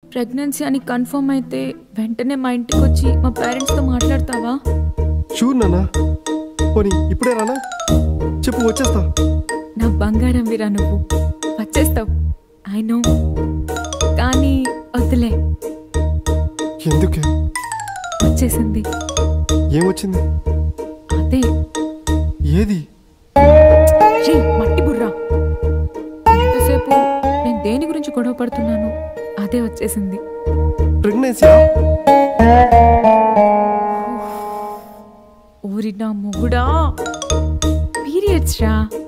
Pregnancy అని confirm అయితే వెంటనే మా ఇంటికి వచ్చి మా పేరెంట్స్తో మాట్లాడతావా? షూర్ నాన్న. పోనీ ఇప్పుడే రానా? చెప్పు, వచ్చేస్తా. నా బంగారం వీరా, నువ్వు వచ్చేస్తావు. ఐ నో, కానీ వద్దులే. ఎందుకే? వచ్చేసింది. ఏమొచ్చింది? అదే. ఏది? మట్టి బుర్రా, ఎంతసేపు నేను దేని గురించి గొడవ పడుతున్నాను, అదే వచ్చేసింది. ప్రెగ్నెన్సీ? ఊరి నా మొగుడా, పీరియడ్స్ రా.